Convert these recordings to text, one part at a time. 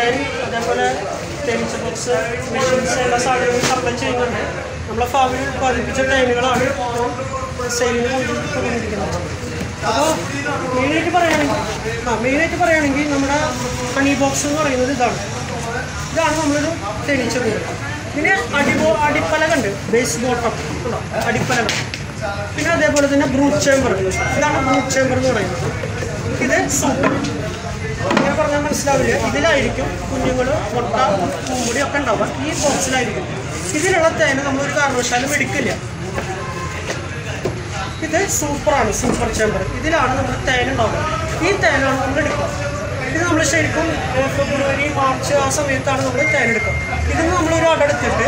തേൻ അതേപോലെ തേനീച്ച ബോക്സ് മെഷീൻസ് എല്ലാ സാധനങ്ങളും സപ്ലൈ ചെയ്യുന്നുണ്ട്. നമ്മളെ ഫാമിൽ ഉത്പാദിപ്പിച്ച തേനുകളാണ് സെയിലിന് കൊണ്ടുവന്നിരിക്കുന്നത്. അപ്പോൾ മെയിനായിട്ട് പറയുകയാണെങ്കിൽ നമ്മുടെ ഹണി ബോക്സ് എന്ന് പറയുന്നത് ഇതാണ് നമ്മളൊരു തേനീച്ച കൂട്. പിന്നെ അടിപ്പലകുണ്ട്, ബേസ് ബോട്ടം അടിപ്പലകൾ. പിന്നെ അതേപോലെ തന്നെ ബ്രൂട്ട് ചേമ്പർ, ഇതാണ് ബ്രൂട്ട് ചേമ്പർ എന്ന് പറയുന്നത്. ഇത് സൂപ്പ് ഇങ്ങനെ പറഞ്ഞാൽ മനസ്സിലാവില്ല. ഇതിലായിരിക്കും കുഞ്ഞുങ്ങൾ മുട്ട പൂമ്പൊടി ഒക്കെ ഉണ്ടാവുക, ഈ ബോക്സിലായിരിക്കും. ഇതിലുള്ള തേന് നമ്മളൊരു കാരണവശാലും എടുക്കില്ല. ഇത് സൂപ്പറാണ്, സൂപ്പർ ചേമ്പർ. ഇതിലാണ് നമ്മൾ തേനുണ്ടാവുക. ഈ തേനാണ് നമ്മൾ എടുക്കുക. ഇത് നമ്മൾ ശരിക്കും ഫെബ്രുവരി മാർച്ച് ആ സമയത്താണ് നമ്മൾ തേനെടുക്കുക. ഇതിന് നമ്മളൊരു അടടുത്തിട്ട്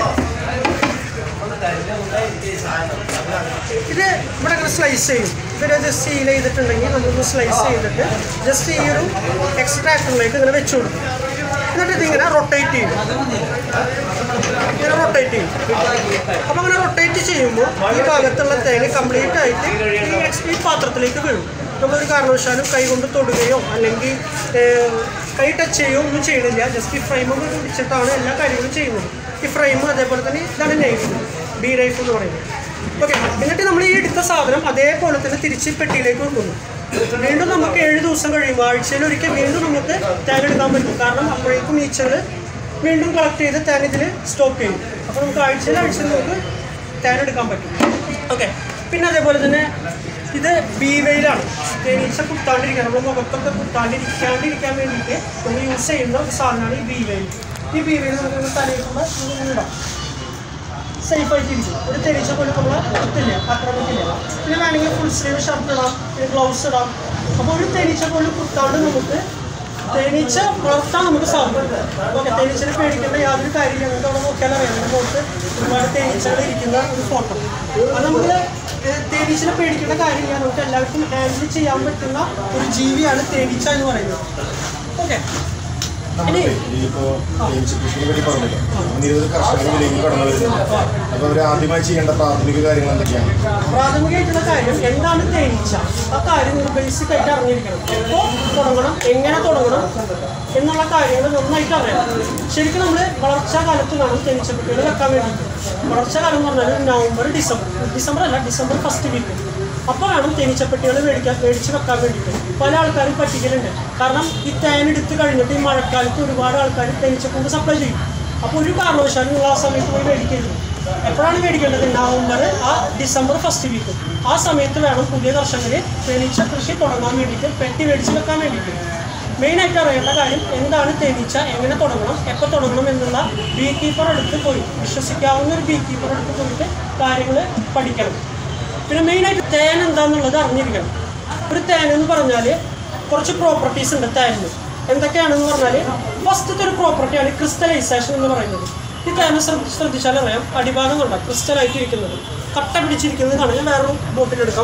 ഇത് ഇവിടെ ഇങ്ങനെ സ്ലൈസ് ചെയ്യും. ഇവരെ ജസ്റ്റ് സീൽ ചെയ്തിട്ടുണ്ടെങ്കിൽ നമ്മളൊന്ന് സ്ലൈസ് ചെയ്തിട്ട് ജസ്റ്റ് ഈ ഒരു എക്സ്ട്രാക്ടറിലേക്ക് ഇങ്ങനെ വെച്ചു കൊടുക്കും. എന്നിട്ട് ഇതിങ്ങനെ റൊട്ടേറ്റ് ചെയ്യും. അപ്പോൾ അങ്ങനെ റൊട്ടേറ്റ് ചെയ്യുമ്പോൾ ഈ ഭാഗത്തുള്ള തേന് കംപ്ലീറ്റ് ആയിട്ട് ഈ പാത്രത്തിലേക്ക് വീഴും. നമ്മളൊരു കാരണവശാലും കൈ കൊണ്ട് തൊടുകയോ അല്ലെങ്കിൽ കൈ ടച്ച് ചെയ്യുകയോ ഒന്നും ചെയ്യണില്ല. ജസ്റ്റ് ഈ ഫ്രെയിം പിടിച്ചിട്ടാണ് എല്ലാ കാര്യങ്ങളും ചെയ്യുന്നത്. ഈ ഫ്രെയിം അതേപോലെ തന്നെ ഇതാണ് നൈഫ്, ബി നൈഫ് എന്ന് പറയുന്നത്. ഓക്കെ, എന്നിട്ട് നമ്മൾ ഈ എടുത്ത സാധനം അതേപോലെ തന്നെ തിരിച്ച് പെട്ടിയിലേക്ക് വെക്കുന്നു. വീണ്ടും നമുക്ക് 7 ദിവസം കഴിയുമ്പോൾ ആഴ്ചയിൽ ഒരിക്കൽ വീണ്ടും നമുക്ക് തേനെടുക്കാൻ പറ്റും. കാരണം അപ്പോഴേക്കും ഈച്ചകൾ വീണ്ടും കളക്ട് ചെയ്ത് തേൻ ഇതിൽ സ്റ്റോക്ക് ചെയ്യും. അപ്പോൾ നമുക്ക് ആഴ്ചയിൽ നമുക്ക് തേനെടുക്കാൻ പറ്റും. ഓക്കെ, പിന്നെ അതേപോലെ തന്നെ ഇത് ബി വെയിലാണ്. തേനീച്ച കുത്താണ്ടിരിക്കാൻ, നമ്മൾ മുഖത്തൊക്കെ കുത്താണ്ടിരിക്കാണ്ടിരിക്കാൻ വേണ്ടിയിട്ട് നമ്മൾ യൂസ് ചെയ്യുന്ന ഒരു സാധനമാണ് ഈ ബി വെയിൽ. ഈ ബി വെയിൽ നമുക്ക് തലയിലുള്ള ഉണ്ടാവും, സേഫായിട്ടിരിക്കും. ഒരു തേനീച്ച പോലും നമ്മൾ കുത്തില്ല, ആക്രമിക്കില്ല. പിന്നെ വേണമെങ്കിൽ ഫുൾ സ്ലീവ് ഷർട്ട് ഇടാം, പിന്നെ ഗ്ലൗസ് ഇടാം. അപ്പോൾ ഒരു തേനീച്ച പോലും കുത്താണ്ട് നമുക്ക് തേനീച്ച വളർത്താൻ നമുക്ക് സാധിക്കും. ഓക്കെ, തേനീച്ചനെ പേടിക്കേണ്ട യാതൊരു കാര്യമില്ല. നമുക്ക് അവിടെ നോക്കിയാൽ അറിയാം, നമ്മുടെ മുഖത്ത് ഒരുപാട് തേനീച്ചകൾ ഇരിക്കുന്ന ഒരു ഫോട്ടോ. അത് നമുക്ക് തേനീച്ചനെ പേടിക്കേണ്ട കാര്യമില്ല. നമുക്ക് എല്ലാവർക്കും ഹാൻഡിൽ ചെയ്യാൻ പറ്റുന്ന ഒരു ജീവിയാണ് തേനീച്ച എന്ന് പറയുന്നത്. ഓക്കെ, പ്രാഥമികമായിട്ടുള്ള കാര്യം എന്താണ് തേനീച്ച, ആ കാര്യം ബേസിക് ആയിട്ട് അറിഞ്ഞിരിക്കണം. എപ്പോൾ തുടങ്ങണം, എങ്ങനെ തുടങ്ങണം എന്നുള്ള കാര്യങ്ങൾ നന്നായിട്ട് അറിയണം. ശരിക്കും നമ്മൾ വളർച്ചാ കാലത്ത് വേണം തേനീച്ചപ്പെട്ടികൾ വെക്കാൻ വേണ്ടിയിട്ട്. വളർച്ചാ കാലം എന്ന് പറഞ്ഞാൽ നവംബർ ഡിസംബർ ഫസ്റ്റ് വീക്ക്. അപ്പോൾ വേണം തേനീച്ചപ്പെട്ടികൾ മേടിച്ച് വെക്കാൻ വേണ്ടിയിട്ട്. പല ആൾക്കാരും പറ്റിക്കലുണ്ട്. കാരണം ഈ തേനെടുത്ത് കഴിഞ്ഞിട്ട് ഈ മഴക്കാലത്ത് ഒരുപാട് ആൾക്കാർ തേനീച്ചക്കൂട് സപ്ലൈ ചെയ്യും. അപ്പോൾ ഒരു കാരണവശാലും നിങ്ങൾ ആ സമയത്ത് പോയി മേടിക്കരുത്. എപ്പോഴാണ് മേടിക്കേണ്ടത്? November December first week. ആ സമയത്ത് വേണം പുതിയ കർഷകർ തേനീച്ച കൃഷി തുടങ്ങാൻ വേണ്ടിയിട്ട്, പെട്ടി മേടിച്ച് വെക്കാൻ വേണ്ടിയിട്ട്. മെയിനായിട്ട് അറിയേണ്ട കാര്യം എന്താണ് തേനീച്ച, എങ്ങനെ തുടങ്ങണം, എപ്പോൾ തുടങ്ങണം എന്നുള്ള ബീ കീപ്പർ അടുത്ത് പോയി, വിശ്വസിക്കാവുന്ന ഒരു ബീ കീപ്പർ അടുത്ത് പോയിട്ട് കാര്യങ്ങൾ പഠിക്കണം. പിന്നെ മെയിനായിട്ട് തേൻ എന്താണെന്നുള്ളത് അറിഞ്ഞിരിക്കണം. ഒരു തേനെന്ന് പറഞ്ഞാൽ കുറച്ച് പ്രോപ്പർട്ടീസ് ഉണ്ട് തേനിന്. എന്തൊക്കെയാണെന്ന് പറഞ്ഞാൽ ഫസ്റ്റത്തെ ഒരു പ്രോപ്പർട്ടിയാണ് ക്രിസ്റ്റലൈസേഷൻ എന്ന് പറയുന്നത്. ഈ തേനെ ശ്രദ്ധിച്ചാൽ അറിയാം, അടിഭാഗം കൊണ്ടാണ് ക്രിസ്റ്റലായിട്ട് ഇരിക്കുന്നത്, കട്ട പിടിച്ചിരിക്കുന്നത് കാണാം. ഞാൻ വേറൊരു ബോട്ടിലെടുക്കാം,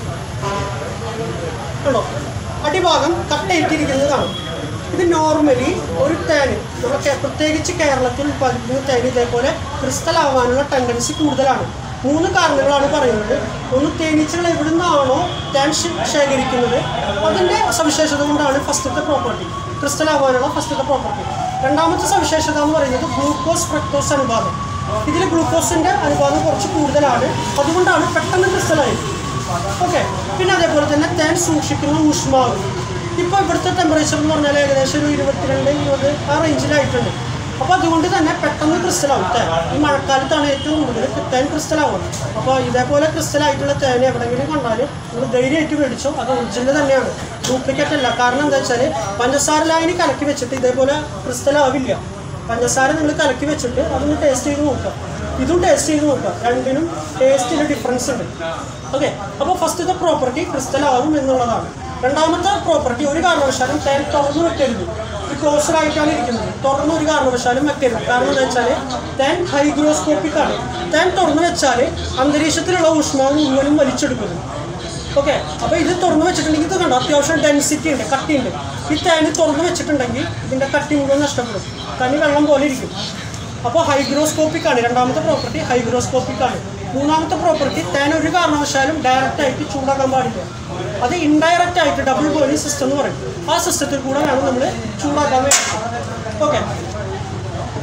കണ്ടോ, അടിഭാഗം കട്ടയിട്ടിരിക്കുന്നത് കാണും. ഇത് നോർമലി ഒരു തേന് നമ്മുടെ പ്രത്യേകിച്ച് കേരളത്തിൽ ഉൽപ്പാദിപ്പിക്കുന്ന തേൻ ഇതേപോലെ ക്രിസ്റ്റൽ ആവാനുള്ള ടെൻഡൻസി കൂടുതലാണ്. 3 കാരണങ്ങളാണ് പറയുന്നത്. ഒന്ന്, തേനീച്ചകൾ എവിടെ നിന്നാണോ തേൻ ശേഖരിക്കുന്നത് അതിൻ്റെ സവിശേഷത കൊണ്ടാണ് ഫസ്റ്റത്തെ പ്രോപ്പർട്ടി, ക്രിസ്റ്റൽ ആവാനുള്ള ഫസ്റ്റത്തെ പ്രോപ്പർട്ടി. രണ്ടാമത്തെ സവിശേഷത എന്ന് പറയുന്നത് ഗ്ലൂക്കോസ് ഫ്രക്ടോസ് അനുപാതം. ഇതിൽ ഗ്ലൂക്കോസിൻ്റെ അനുപാതം കുറച്ച് കൂടുതലാണ്, അതുകൊണ്ടാണ് പെട്ടെന്ന് ക്രിസ്റ്റലായത്. ഓക്കെ, പിന്നെ അതേപോലെ തന്നെ തേൻ സൂക്ഷിക്കുന്ന ഊഷ്മാവ്. ഇപ്പോൾ ഇവിടുത്തെ ടെമ്പറേച്ചർ എന്ന് പറഞ്ഞാൽ ഏകദേശം ഒരു 22-20 ആ റേഞ്ചിലായിട്ടുണ്ട്. അപ്പോൾ അതുകൊണ്ട് തന്നെ പെട്ടെന്ന് ക്രിസ്റ്റലാവും തേൻ. ഈ മഴക്കാലത്താണ് ഏറ്റവും കൂടുതൽ തേൻ ക്രിസ്റ്റലാവുക. അപ്പോൾ ഇതേപോലെ ക്രിസ്റ്റലായിട്ടുള്ള തേൻ എവിടെയെങ്കിലും കണ്ടാൽ നിങ്ങൾ ധൈര്യമായിട്ട് മേടിച്ചോ, അത് ഒറിജിനൽ തന്നെയാണ്, ഡ്യൂപ്ലിക്കേറ്റ് അല്ല. കാരണം എന്താ വെച്ചാൽ പഞ്ചസാര ലായനി കലക്കി വെച്ചിട്ട് ഇതേപോലെ ക്രിസ്റ്റലാവില്ല. പഞ്ചസാര നിങ്ങൾ കലക്കി വെച്ചിട്ട് അതൊന്ന് ടേസ്റ്റ് ചെയ്ത് നോക്കുക, ഇതും ടേസ്റ്റ് ചെയ്ത് നോക്കുക, രണ്ടിനും ടേസ്റ്റിന് ഡിഫറൻസ് ഉണ്ട്. ഓക്കെ, അപ്പോൾ ഫസ്റ്റത്തെ പ്രോപ്പർട്ടി ക്രിസ്റ്റലാവും എന്നുള്ളതാണ്. രണ്ടാമത്തെ പ്രോപ്പർട്ടി, ഒരു കാരണവശാലും തേൻ തുറന്നു വെക്കരുത്. ഇത് ക്ലോസ്ഡായിട്ടാണ് ഇരിക്കുന്നത്, തുറന്ന് ഒരു കാരണവശാലും വെക്കരുത്. കാരണം എന്താ വെച്ചാൽ തേൻ ഹൈഗ്രോസ്കോപ്പിക്കാണ്. തേൻ തുറന്നു വെച്ചാൽ അന്തരീക്ഷത്തിലുള്ള ഊഷ്മാവ് മുഴുവനും വലിച്ചെടുക്കുന്നു. ഓക്കെ, അപ്പോൾ ഇത് തുറന്നു വെച്ചിട്ടുണ്ടെങ്കിൽ ഇത് കണ്ടോ അത്യാവശ്യം ഡെൻസിറ്റി ഉണ്ട്, കട്ടിയുണ്ട്. ഈ തേന് തുറന്നു വെച്ചിട്ടുണ്ടെങ്കിൽ ഇതിൻ്റെ കട്ടി മുഴുവൻ നഷ്ടപ്പെടും, തനി വെള്ളം പോലെ ഇരിക്കും. അപ്പോൾ ഹൈഗ്രോസ്കോപ്പിക്കാണ് രണ്ടാമത്തെ പ്രോപ്പർട്ടി, ഹൈഗ്രോസ്കോപ്പിക്കാണ്. മൂന്നാമത്തെ പ്രോപ്പർട്ടി, തേൻ ഒരു കാരണവശാലും ഡയറക്റ്റായിട്ട് ചൂടാക്കാൻ പാടില്ല. അത് ഇൻഡയറക്റ്റ് ആയിട്ട് ഡബിൾ ബോയിലിംഗ് സിസ്റ്റം എന്ന് പറയും. ആ സിസ്റ്റത്തിൽ കൂടെ വേണം നമ്മൾ ചൂടാക്കാൻ വേണ്ടി. ഓക്കെ,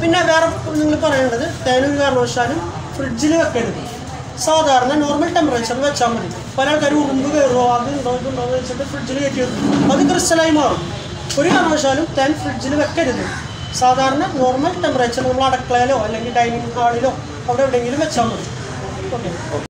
പിന്നെ വേറെ നിങ്ങൾ പറയേണ്ടത് തേൻ ഒരു കാരണവശാലും ഫ്രിഡ്ജിൽ വെക്കരുത്. സാധാരണ നോർമൽ ടെമ്പറേച്ചറിൽ വെച്ചാൽ മതി. പല ആൾക്കാരും ഉറുമ്പ് കയറുമോ അതുണ്ടോ ഇതുണ്ടോ എന്ന് വെച്ചിട്ട് ഫ്രിഡ്ജിൽ കയറ്റി വെക്കും, അത് ക്രിസ്റ്റലായി മാറും. ഒരു കാരണവശാലും തേൻ ഫ്രിഡ്ജിൽ വെക്കരുത്. സാധാരണ നോർമൽ ടെമ്പറേച്ചർ നമ്മൾ അടുക്കളയിലോ അല്ലെങ്കിൽ ഡൈനിങ് ഹാളിലോ അവിടെ എവിടെയെങ്കിലും വെച്ചാൽ മതി. ഓക്കെ.